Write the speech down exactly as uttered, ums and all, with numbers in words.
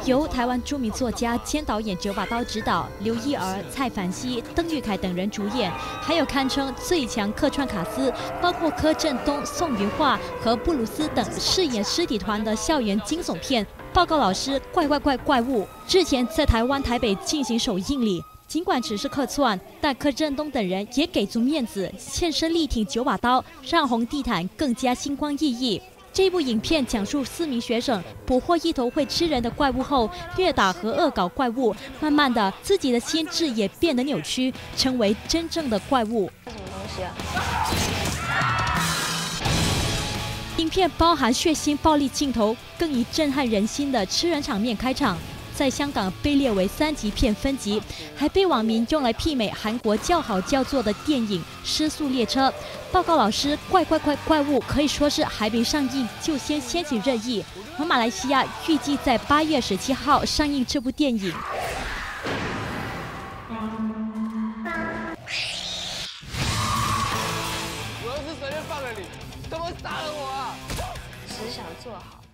由台湾著名作家兼导演九把刀执导，刘一儿、蔡凡熙、邓玉凯等人主演，还有堪称最强客串卡司，包括柯震东、宋云桦和布鲁斯等饰演尸体团的校园惊悚片《报告老师怪怪怪怪物》，日前在台湾台北进行首映礼。 尽管只是客串，但柯震东等人也给足面子，现身力挺九把刀，让红地毯更加星光熠熠。这部影片讲述四名学生捕获一头会吃人的怪物后，虐打和恶搞怪物，慢慢的自己的心智也变得扭曲，成为真正的怪物。 什么东西啊？ 影片包含血腥暴力镜头，更以震撼人心的吃人场面开场。 在香港被列为三级片分级，还被网民用来媲美韩国叫好叫座的电影《失速列车》。报告老师，怪怪怪怪物可以说是还没上映就先掀起热议。而马来西亚预计在八月十七号上映这部电影。 我要是随便放了你，怎么杀了我啊？ 只是想做好。